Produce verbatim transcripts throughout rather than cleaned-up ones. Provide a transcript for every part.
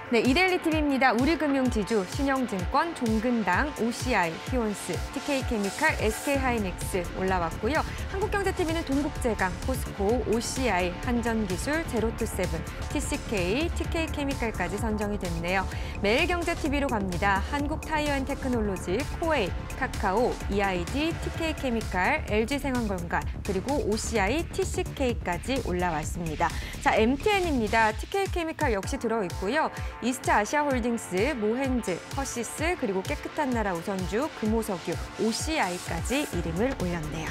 네, 이데일리 티비입니다. 우리금융지주, 신영증권, 종근당, 오씨아이, 키온스, 티케이케미칼, 에스케이하이닉스 올라왔고요. 한국경제티비는 동국제강, 포스코, 오씨아이, 한전기술, 제로투세븐, 티씨케이, 티케이케미칼까지 선정이 됐네요. 매일경제티비로 갑니다. 한국타이어앤테크놀로지, 코웨이, 카카오, 이아이디, 티케이케미칼, 엘지생활건강, 그리고 오씨아이, 티씨케이까지 올라왔습니다. 자, 엠티엔입니다. 티케이케미칼 역시 들어있고요. 이스트아시아홀딩스, 모헨즈, 허시스, 그리고 깨끗한 나라 우선주, 금호석유, 오씨아이까지 이름을 올렸네요.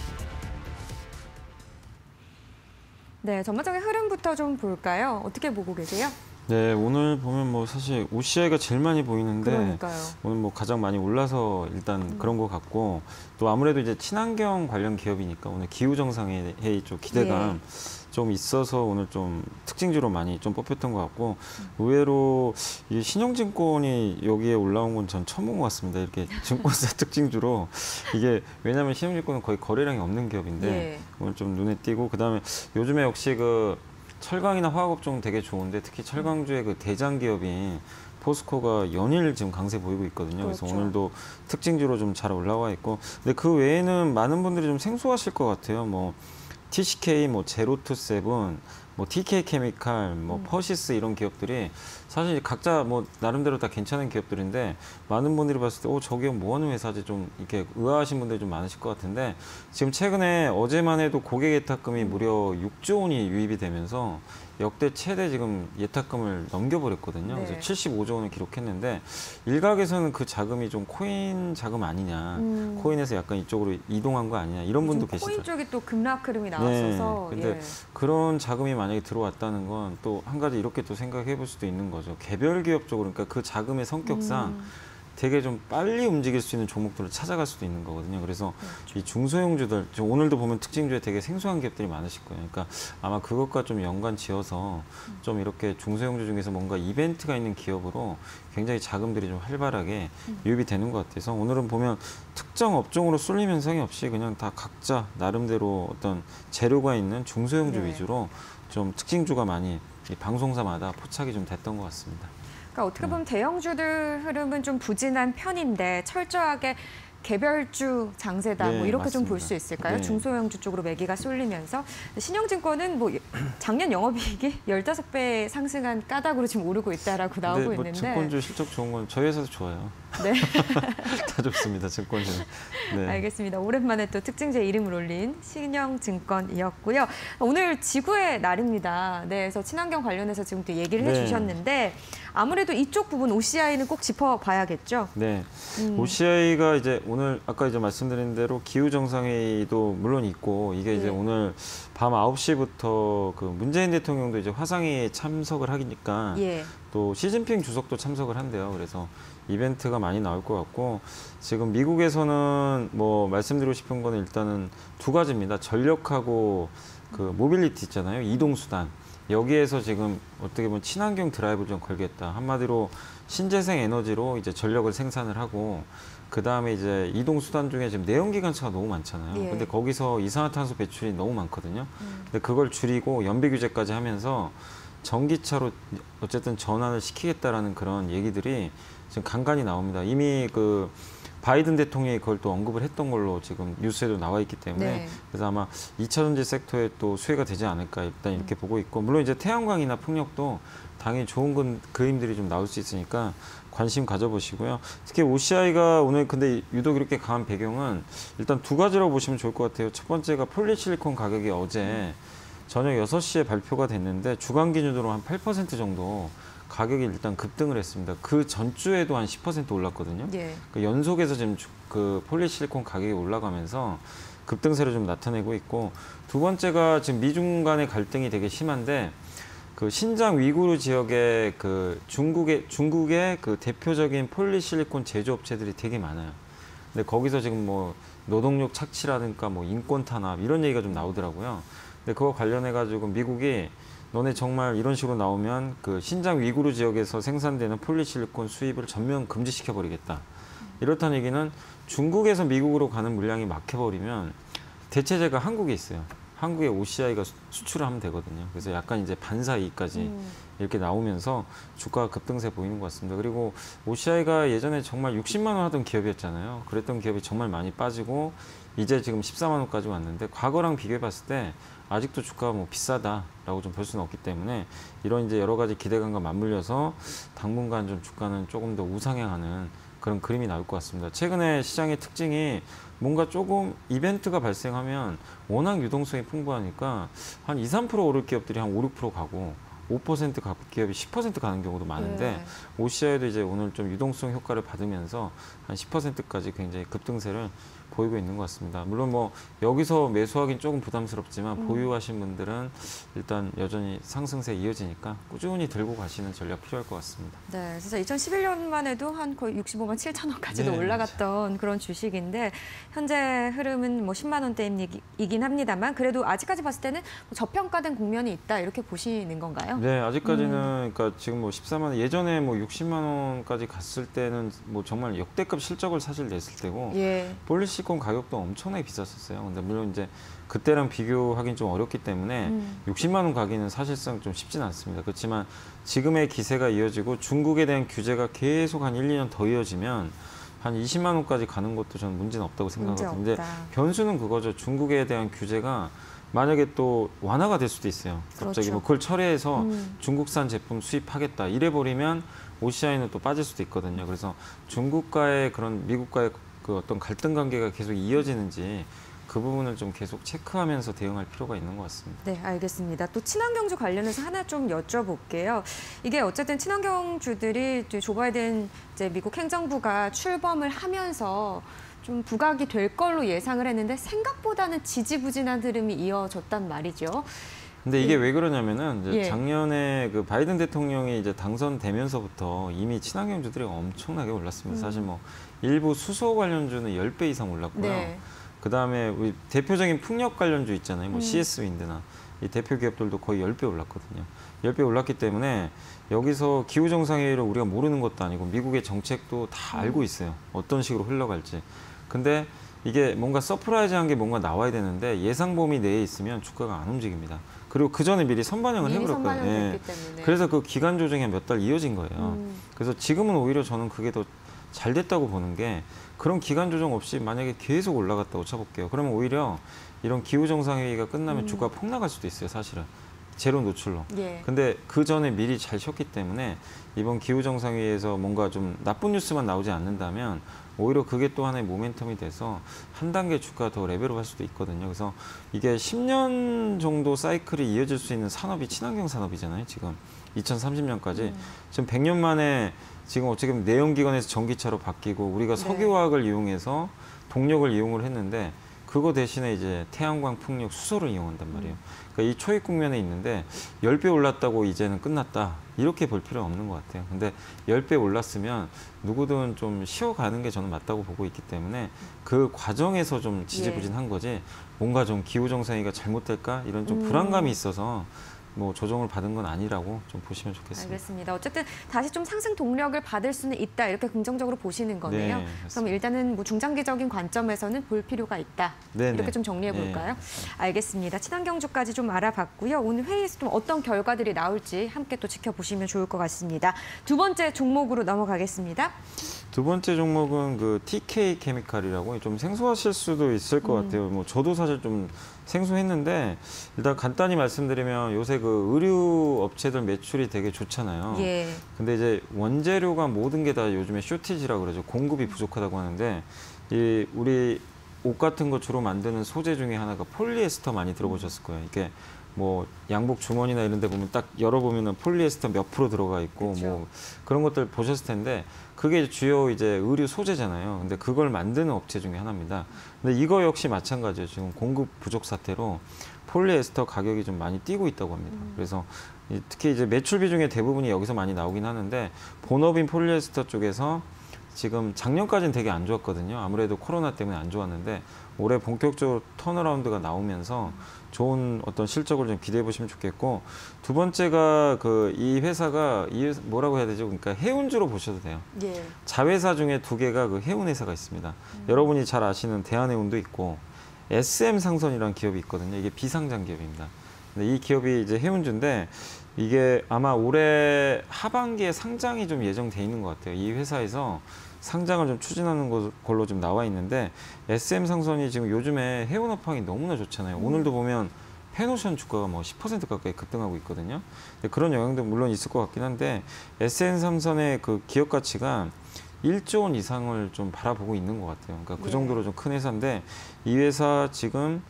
네, 전반적인 흐름부터 좀 볼까요? 어떻게 보고 계세요? 네, 오늘 보면 뭐 사실 오씨아이가 제일 많이 보이는데 그러니까요. 오늘 뭐 가장 많이 올라서 일단 음. 그런 것 같고 또 아무래도 이제 친환경 관련 기업이니까 오늘 기후 정상회의 좀 기대감 예. 좀 있어서 오늘 좀 특징주로 많이 좀 뽑혔던 것 같고 음. 의외로 이 신영증권이 여기에 올라온 건 전 처음 본 것 같습니다. 이렇게 증권사 특징주로 이게 왜냐하면 신영증권은 거의 거래량이 없는 기업인데 예. 오늘 좀 눈에 띄고 그다음에 요즘에 역시 그 철강이나 화학업종 되게 좋은데 특히 철강주의 그 대장 기업인 포스코가 연일 지금 강세 보이고 있거든요. 그렇죠. 그래서 오늘도 특징주로 좀 잘 올라와 있고, 근데 그 외에는 많은 분들이 좀 생소하실 것 같아요. 뭐 티씨케이, 뭐 제로투세븐, 뭐 티케이케미칼, 뭐 음. 퍼시스 이런 기업들이 사실 각자 뭐 나름대로 다 괜찮은 기업들인데 많은 분들이 봤을 때, 어, 저 기업 뭐 하는 회사지 좀 이렇게 의아하신 분들이 좀 많으실 것 같은데 지금 최근에 어제만 해도 고객 예탁금이 무려 육조 원이 유입이 되면서 역대 최대 지금 예탁금을 넘겨버렸거든요. 네. 그래서 칠십오조 원을 기록했는데 일각에서는 그 자금이 좀 코인 자금 아니냐, 음. 코인에서 약간 이쪽으로 이동한 거 아니냐 이런 분도 계시죠. 코인 쪽이 또 급락 흐름이 나왔어서. 네. 근데 예. 그런 자금이 만약에 들어왔다는 건 또 한 가지 이렇게 또 생각해 볼 수도 있는 거죠. 개별 기업적으로 그러니까 그 자금의 성격상 음. 되게 좀 빨리 움직일 수 있는 종목들을 찾아갈 수도 있는 거거든요. 그래서 그렇죠. 이 중소형주들, 오늘도 보면 특징주에 되게 생소한 기업들이 많으실 거예요. 그러니까 아마 그것과 좀 연관 지어서 좀 이렇게 중소형주 중에서 뭔가 이벤트가 있는 기업으로 굉장히 자금들이 좀 활발하게 유입이 되는 것 같아서 오늘은 보면 특정 업종으로 쏠림 현상이 없이 그냥 다 각자 나름대로 어떤 재료가 있는 중소형주 네. 위주로 좀 특징주가 많이 이 방송사마다 포착이 좀 됐던 것 같습니다. 그러니까 어떻게 보면 대형주들 흐름은 좀 부진한 편인데 철저하게 개별주 장세다, 네, 뭐 이렇게 좀 볼 수 있을까요? 네. 중소형주 쪽으로 매기가 쏠리면서 신영증권은 뭐 작년 영업이익이 열다섯 배 상승한 까닭으로 지금 오르고 있다라고 나오고 뭐 있는데. 증권주 실적 좋은 건 저희 회사도 좋아요. 네. 다 좋습니다, 증권주는. 네. 알겠습니다. 오랜만에 또 특징주에 이름을 올린 신영증권이었고요. 오늘 지구의 날입니다. 네, 그래서 친환경 관련해서 지금 또 얘기를 네. 해주셨는데 아무래도 이쪽 부분 오씨아이는 꼭 짚어봐야겠죠? 네, 음. 오씨아이가 이제 오늘 아까 이제 말씀드린 대로 기후 정상회의도 물론 있고 이게 이제 네. 오늘 밤 아홉 시부터 그 문재인 대통령도 이제 화상회의에 참석을 하니까 예. 또 시진핑 주석도 참석을 한대요. 그래서 이벤트가 많이 나올 것 같고 지금 미국에서는 뭐 말씀드리고 싶은 거는 일단은 두 가지입니다. 전력하고 그 모빌리티 있잖아요. 이동수단. 여기에서 지금 어떻게 보면 친환경 드라이브를 좀 걸겠다. 한마디로 신재생 에너지로 이제 전력을 생산을 하고 그 다음에 이제 이동 수단 중에 지금 내연기관차가 너무 많잖아요. 예. 근데 거기서 이산화탄소 배출이 너무 많거든요. 음. 근데 그걸 줄이고 연비 규제까지 하면서 전기차로 어쨌든 전환을 시키겠다라는 그런 얘기들이 지금 간간히 나옵니다. 이미 그 바이든 대통령이 그걸 또 언급을 했던 걸로 지금 뉴스에도 나와 있기 때문에 네. 그래서 아마 이차 전지 섹터에 또 수혜가 되지 않을까 일단 이렇게 음. 보고 있고 물론 이제 태양광이나 풍력도 당연히 좋은 건 그림들이 좀 나올 수 있으니까 관심 가져보시고요. 특히 오씨아이가 오늘 근데 유독 이렇게 강한 배경은 일단 두 가지라고 보시면 좋을 것 같아요. 첫 번째가 폴리실리콘 가격이 어제 음. 저녁 여섯 시에 발표가 됐는데 주간 기준으로 한 팔 퍼센트 정도 가격이 일단 급등을 했습니다. 그 전주에도 한 십 퍼센트 올랐거든요. 예. 그 연속해서 지금 그 폴리실리콘 가격이 올라가면서 급등세를 좀 나타내고 있고 두 번째가 지금 미중 간의 갈등이 되게 심한데 그 신장 위구르 지역에 그 중국의 중국의 그 대표적인 폴리실리콘 제조업체들이 되게 많아요. 근데 거기서 지금 뭐 노동력 착취라든가 뭐 인권 탄압 이런 얘기가 좀 나오더라고요. 근데 그거 관련해 가지고 미국이 너네 정말 이런 식으로 나오면 그 신장 위구르 지역에서 생산되는 폴리실리콘 수입을 전면 금지시켜 버리겠다. 이렇다는 얘기는 중국에서 미국으로 가는 물량이 막혀버리면 대체재가 한국에 있어요. 한국의 오씨아이가 수출을 하면 되거든요. 그래서 약간 이제 반사이익까지 음. 이렇게 나오면서 주가가 급등세 보이는 것 같습니다. 그리고 오씨아이가 예전에 정말 육십만 원 하던 기업이었잖아요. 그랬던 기업이 정말 많이 빠지고 이제 지금 십사만 원까지 왔는데 과거랑 비교해 봤을 때 아직도 주가가 뭐 비싸다라고 좀 볼 수는 없기 때문에 이런 이제 여러 가지 기대감과 맞물려서 당분간 좀 주가는 조금 더 우상향하는 그런 그림이 나올 것 같습니다. 최근에 시장의 특징이 뭔가 조금 이벤트가 발생하면 워낙 유동성이 풍부하니까 한 이, 삼 퍼센트 오를 기업들이 한 오, 육 퍼센트 가고 오 퍼센트 기업이 십 퍼센트 가는 경우도 많은데 네. 오씨아이도 이제 오늘 좀 유동성 효과를 받으면서 한 십 퍼센트까지 굉장히 급등세를 보이고 있는 것 같습니다. 물론 뭐 여기서 매수하기는 조금 부담스럽지만 음. 보유하신 분들은 일단 여전히 상승세 이어지니까 꾸준히 들고 가시는 전략 필요할 것 같습니다. 네, 진짜 이천십일 년만 해도 한 거의 육십오만 칠천 원까지도 네, 올라갔던 맞아요. 그런 주식인데 현재 흐름은 뭐 십만 원대이긴 합니다만 그래도 아직까지 봤을 때는 뭐 저평가된 국면이 있다 이렇게 보시는 건가요? 네, 아직까지는 음. 그러니까 지금 뭐 십사만 원 예전에 뭐 육십만 원까지 갔을 때는 뭐 정말 역대급 실적을 사실 냈을 때고 예. 폴리시 시권 가격도 엄청나게 비쌌었어요. 근데 물론 이제 그때랑 비교하기는 좀 어렵기 때문에 음. 육십만 원 가기는 사실상 좀 쉽진 않습니다. 그렇지만 지금의 기세가 이어지고 중국에 대한 규제가 계속 한 일, 이 년 더 이어지면 한 이십만 원까지 가는 것도 저는 문제는 없다고 생각하거든요. 근데 변수는 그거죠. 중국에 대한 규제가 만약에 또 완화가 될 수도 있어요. 갑자기 그렇죠. 뭐 그걸 철회해서 음. 중국산 제품 수입하겠다 이래 버리면 오씨아이는 또 빠질 수도 있거든요. 그래서 중국과의 그런 미국과의 그 어떤 갈등 관계가 계속 이어지는지 그 부분을 좀 계속 체크하면서 대응할 필요가 있는 것 같습니다. 네, 알겠습니다. 또 친환경주 관련해서 하나 좀 여쭤볼게요. 이게 어쨌든 친환경주들이 조 바이든 이제 미국 행정부가 출범을 하면서 좀 부각이 될 걸로 예상을 했는데 생각보다는 지지부진한 흐름이 이어졌단 말이죠. 근데 이게 예. 왜 그러냐면은 이제 예. 작년에 그 바이든 대통령이 이제 당선되면서부터 이미 친환경주들이 엄청나게 올랐습니다. 음. 사실 뭐 일부 수소 관련주는 십 배 이상 올랐고요. 네. 그다음에 우리 대표적인 풍력 관련주 있잖아요. 뭐 음. 씨에스 윈드나 이 대표 기업들도 거의 십 배 올랐거든요. 십 배 올랐기 때문에 여기서 기후 정상회의를 우리가 모르는 것도 아니고 미국의 정책도 다 음. 알고 있어요. 어떤 식으로 흘러갈지. 근데 이게 뭔가 서프라이즈한 게 뭔가 나와야 되는데 예상 범위 내에 있으면 주가가 안 움직입니다. 그리고 그 전에 미리 선반영을 해버렸거든요. 예. 그래서 그 기간 조정이 몇 달 이어진 거예요. 음. 그래서 지금은 오히려 저는 그게 더 잘 됐다고 보는 게 그런 기간 조정 없이 만약에 계속 올라갔다고 쳐볼게요. 그러면 오히려 이런 기후 정상회의가 끝나면 음. 주가가 폭락할 수도 있어요. 사실은. 제로 노출로. 예. 근데 그 전에 미리 잘 쉬었기 때문에 이번 기후 정상회의에서 뭔가 좀 나쁜 뉴스만 나오지 않는다면 오히려 그게 또 하나의 모멘텀이 돼서 한 단계 주가 더 레벨업 할 수도 있거든요. 그래서 이게 십 년 정도 사이클이 이어질 수 있는 산업이 친환경 산업이잖아요. 지금 이천삼십 년까지. 음. 지금 백 년 만에 지금 어떻게 보면 내연기관에서 전기차로 바뀌고 우리가 네. 석유화학을 이용해서 동력을 이용을 했는데 그거 대신에 이제 태양광, 풍력, 수소를 이용한단 말이에요. 그러니까 이 초입 국면에 있는데 십 배 올랐다고 이제는 끝났다. 이렇게 볼 필요는 없는 것 같아요. 근데 십 배 올랐으면 누구든 좀 쉬어가는 게 저는 맞다고 보고 있기 때문에 그 과정에서 좀 지지부진한 거지 뭔가 좀 기후정상회의가 잘못될까? 이런 좀 불안감이 있어서 뭐 조정을 받은 건 아니라고 좀 보시면 좋겠습니다. 알겠습니다. 어쨌든 다시 좀 상승 동력을 받을 수는 있다 이렇게 긍정적으로 보시는 거네요. 네, 그럼 일단은 뭐 중장기적인 관점에서는 볼 필요가 있다. 네네. 이렇게 좀 정리해 볼까요? 네. 알겠습니다. 친환경주까지 좀 알아봤고요. 오늘 회의에서 좀 어떤 결과들이 나올지 함께 또 지켜보시면 좋을 것 같습니다. 두 번째 종목으로 넘어가겠습니다. 두 번째 종목은 그 티케이 케미칼이라고 좀 생소하실 수도 있을 것 음. 같아요. 뭐 저도 사실 좀 생소했는데 일단 간단히 말씀드리면 요새 그 의류 업체들 매출이 되게 좋잖아요. 예. 근데 이제 원재료가 모든 게 다 요즘에 쇼티지라 그러죠. 공급이 부족하다고 하는데 이 우리 옷 같은 거 주로 만드는 소재 중에 하나가 폴리에스터 많이 들어보셨을 거예요. 이게 뭐 양복 주머니나 이런 데 보면 딱 열어보면은 폴리에스터 몇 프로 들어가 있고 그쵸. 뭐 그런 것들 보셨을 텐데 그게 주요 이제 의류 소재잖아요. 근데 그걸 만드는 업체 중에 하나입니다. 근데 이거 역시 마찬가지예요. 지금 공급 부족 사태로 폴리에스터 가격이 좀 많이 뛰고 있다고 합니다. 음. 그래서 특히 이제 매출 비중의 대부분이 여기서 많이 나오긴 하는데 본업인 폴리에스터 쪽에서 지금 작년까지는 되게 안 좋았거든요. 아무래도 코로나 때문에 안 좋았는데 올해 본격적으로 턴어라운드가 나오면서 좋은 어떤 실적을 좀 기대해 보시면 좋겠고 두 번째가 그 이 회사가 이 뭐라고 해야 되죠? 그러니까 해운주로 보셔도 돼요. 예. 자회사 중에 두 개가 그 해운 회사가 있습니다. 음. 여러분이 잘 아시는 대한해운도 있고 에스엠상선이라는 기업이 있거든요. 이게 비상장 기업입니다. 근데 이 기업이 이제 해운주인데 이게 아마 올해 하반기에 상장이 좀 예정돼 있는 것 같아요. 이 회사에서 상장을 좀 추진하는 걸로 좀 나와 있는데 에스엠상선이 지금 요즘에 해운 업황이 너무나 좋잖아요. 음. 오늘도 보면 펜오션 주가가 뭐 십 퍼센트 가까이 급등하고 있거든요. 그런 영향도 물론 있을 것 같긴 한데 에스엠삼선의 그 기업 가치가 일조 원 이상을 좀 바라보고 있는 것 같아요. 그러니까 그 네. 정도로 좀 큰 회사인데 이 회사 지금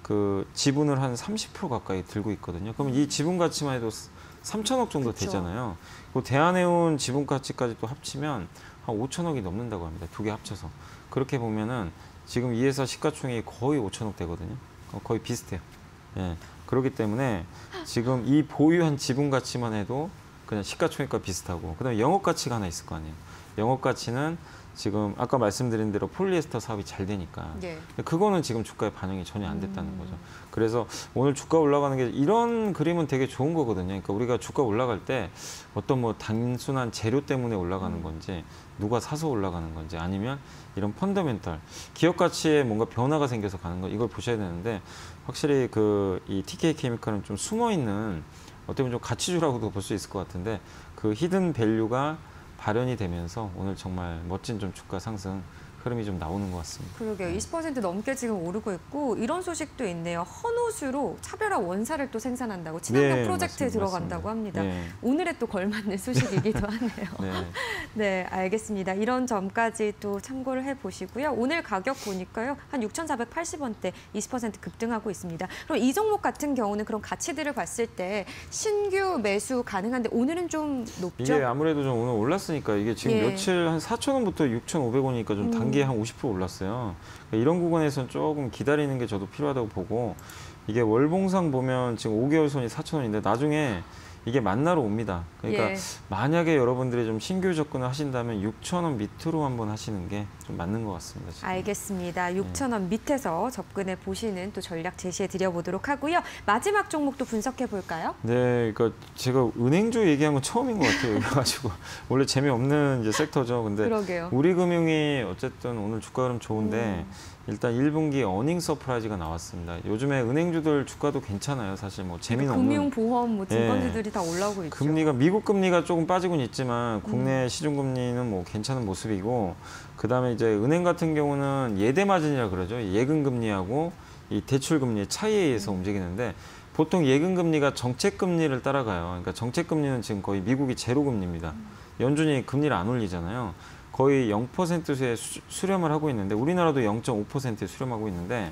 그 지분을 한 삼십 퍼센트 가까이 들고 있거든요. 그러면 이 지분 가치만 해도 삼천억 정도 그쵸. 되잖아요. 그 대한해운 지분 가치까지 또 합치면 한 오천억이 넘는다고 합니다. 두 개 합쳐서. 그렇게 보면은 지금 이 회사 시가총액이 거의 오천억 되거든요. 거의 비슷해요. 예. 그렇기 때문에 지금 이 보유한 지분 가치만 해도 그냥 시가총액과 비슷하고 그다음에 영업 가치가 하나 있을 거 아니에요. 영업 가치는 지금 아까 말씀드린 대로 폴리에스터 사업이 잘 되니까 네. 그거는 지금 주가에 반영이 전혀 안 됐다는 음. 거죠. 그래서 오늘 주가 올라가는 게 이런 그림은 되게 좋은 거거든요. 그러니까 우리가 주가 올라갈 때 어떤 뭐 단순한 재료 때문에 올라가는 건지 누가 사서 올라가는 건지 아니면 이런 펀더멘털 기업 가치에 뭔가 변화가 생겨서 가는 거 이걸 보셔야 되는데 확실히 그 이 티케이케미칼은 좀 숨어 있는 어떻게 보면 좀 가치주라고도 볼 수 있을 것 같은데 그 히든 밸류가 발현이 되면서 오늘 정말 멋진 좀 주가 상승 흐름이 좀 나오는 것 같습니다. 그러게요. 이십 퍼센트 넘게 지금 오르고 있고 이런 소식도 있네요. 헌옷으로 차별화 원사를 또 생산한다고 친환경 네, 프로젝트에 맞습니다. 들어간다고 맞습니다. 합니다. 네. 오늘에 또 걸맞는 소식이기도 하네요. 네. 네, 알겠습니다. 이런 점까지 또 참고를 해보시고요. 오늘 가격 보니까요. 한 육천사백팔십 원대 이십 퍼센트 급등하고 있습니다. 그럼 이 종목 같은 경우는 그런 가치들을 봤을 때 신규 매수 가능한데 오늘은 좀 높죠? 이게 아무래도 좀 오늘 올랐으니까 이게 지금 예. 며칠 한 사천 원부터 육천오백 원이니까 좀 단기에 한 오십 퍼센트 올랐어요. 그러니까 이런 구간에서는 조금 기다리는 게 저도 필요하다고 보고 이게 월봉상 보면 지금 오 개월 선이 사천 원인데 나중에 이게 만나러 옵니다. 그러니까 예. 만약에 여러분들이 좀 신규 접근을 하신다면 육천 원 밑으로 한번 하시는 게 좀 맞는 것 같습니다. 지금. 알겠습니다. 육천 원 밑에서 접근해 보시는 또 전략 제시해 드려보도록 하고요. 마지막 종목도 분석해 볼까요? 네, 그러니까 제가 은행주 얘기한 건 처음인 것 같아요. 그래가지고 원래 재미없는 이제 섹터죠. 근데 그러게요. 우리금융이 어쨌든 오늘 주가 흐름 좋은데 음. 일단 일 분기 어닝 서프라이즈가 나왔습니다. 요즘에 은행주들 주가도 괜찮아요. 사실 뭐 재미는 없는. 금융, 보험, 뭐 증권주들이 다 올라오고 있죠. 금리가 미국 금리가 조금 빠지고는 있지만 국내 음. 시중 금리는 뭐 괜찮은 모습이고 그다음에 이제 은행 같은 경우는 예대 마진이라 그러죠. 예금 금리하고 이 대출 금리의 차이에 의해서 음. 움직이는데 보통 예금 금리가 정책 금리를 따라가요. 그러니까 정책 금리는 지금 거의 미국이 제로 금리입니다. 연준이 금리를 안 올리잖아요. 거의 영 퍼센트에 수렴을 하고 있는데 우리나라도 영 점 오 퍼센트에 수렴하고 있는데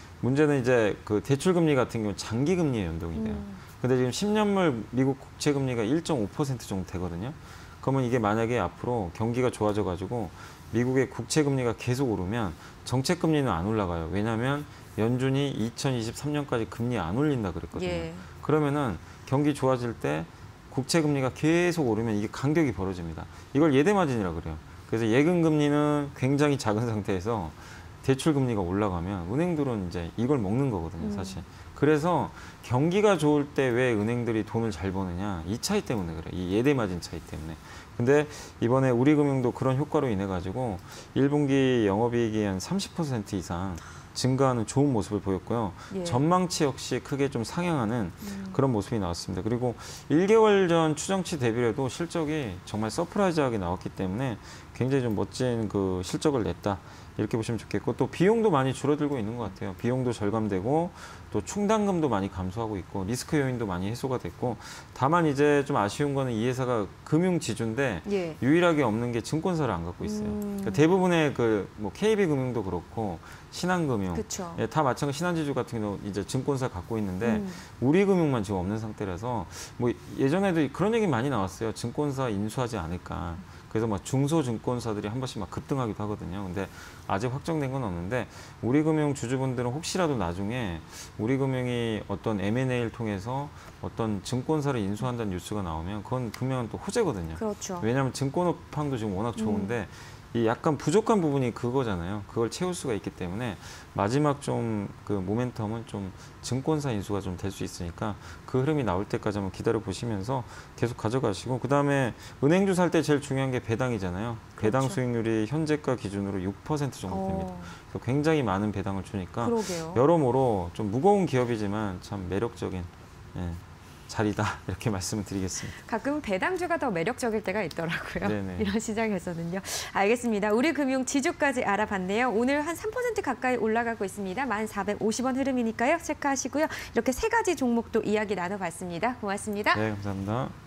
문제는 이제 그 대출 금리 같은 경우는 장기 금리에 연동이 돼요. 음. 근데 지금 십 년물 미국 국채 금리가 일 점 오 퍼센트 정도 되거든요. 그러면 이게 만약에 앞으로 경기가 좋아져 가지고 미국의 국채 금리가 계속 오르면 정책 금리는 안 올라가요. 왜냐하면 연준이 이천이십삼 년까지 금리 안 올린다 그랬거든요. 예. 그러면은 경기 좋아질 때 국채 금리가 계속 오르면 이게 간격이 벌어집니다. 이걸 예대 마진이라 그래요. 그래서 예금 금리는 굉장히 작은 상태에서 대출 금리가 올라가면 은행들은 이제 이걸 먹는 거거든요, 사실. 그래서 경기가 좋을 때 왜 은행들이 돈을 잘 버느냐 이 차이 때문에 그래. 이 예대 마진 차이 때문에. 근데 이번에 우리금융도 그런 효과로 인해 가지고 일 분기 영업이익이 한 삼십 퍼센트 이상 증가하는 좋은 모습을 보였고요. 예. 전망치 역시 크게 좀 상향하는 음. 그런 모습이 나왔습니다. 그리고 일 개월 전 추정치 대비해도 실적이 정말 서프라이즈하게 나왔기 때문에 굉장히 좀 멋진 그 실적을 냈다. 이렇게 보시면 좋겠고 또 비용도 많이 줄어들고 있는 것 같아요. 비용도 절감되고 또 충당금도 많이 감소하고 있고 리스크 요인도 많이 해소가 됐고 다만 이제 좀 아쉬운 거는 이 회사가 금융 지주인데 예. 유일하게 없는 게 증권사를 안 갖고 있어요. 음. 그러니까 대부분의 그 뭐 케이비금융도 그렇고 신한금융 그쵸. 예, 다 마찬가지 신한지주 같은 경우 이제 증권사 갖고 있는데 음. 우리금융만 지금 없는 상태라서 뭐 예전에도 그런 얘기 많이 나왔어요. 증권사 인수하지 않을까. 그래서 막 중소증권사들이 한 번씩 막 급등하기도 하거든요. 근데 아직 확정된 건 없는데 우리금융 주주분들은 혹시라도 나중에 우리금융이 어떤 엠 앤 에이를 통해서 어떤 증권사를 인수한다는 뉴스가 나오면 그건 분명한 또 호재거든요. 그렇죠. 왜냐하면 증권업황도 지금 워낙 좋은데 이 약간 부족한 부분이 그거잖아요. 그걸 채울 수가 있기 때문에 마지막 좀 그 모멘텀은 좀 증권사 인수가 좀 될 수 있으니까 그 흐름이 나올 때까지 한번 기다려 보시면서 계속 가져가시고, 그 다음에 은행주 살 때 제일 중요한 게 배당이잖아요. 배당 그렇죠. 수익률이 현재가 기준으로 육 퍼센트 정도 됩니다. 어, 그래서 굉장히 많은 배당을 주니까 그러게요. 여러모로 좀 무거운 기업이지만 참 매력적인 예, 자리다 이렇게 말씀을 드리겠습니다. 가끔 배당주가 더 매력적일 때가 있더라고요. 네네. 이런 시장에서는요. 알겠습니다. 우리금융 지주까지 알아봤네요. 오늘 한 삼 퍼센트 가까이 올라가고 있습니다. 만 사백오십 원 흐름이니까요. 체크하시고요. 이렇게 세 가지 종목도 이야기 나눠봤습니다. 고맙습니다. 네, 감사합니다.